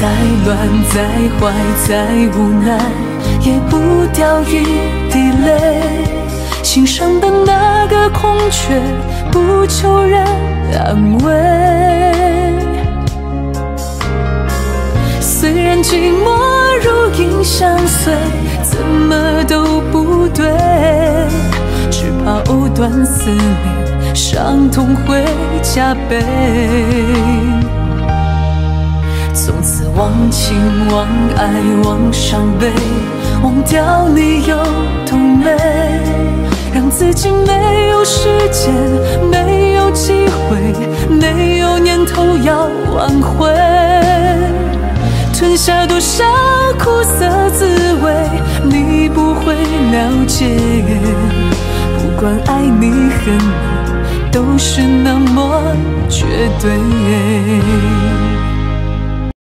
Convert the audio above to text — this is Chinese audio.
再乱再坏再无奈，也不掉一滴泪。心上的那个空缺，不求人安慰。虽然寂寞如影相随，怎么都不对，只怕藕断丝连，伤痛会加倍。从此忘情忘爱忘伤悲，忘掉你有多美，让自己没有时间，没有机会，没有念头要挽回。吞下多少苦涩滋味，你不会了解。不管爱你恨你，都是那么绝对。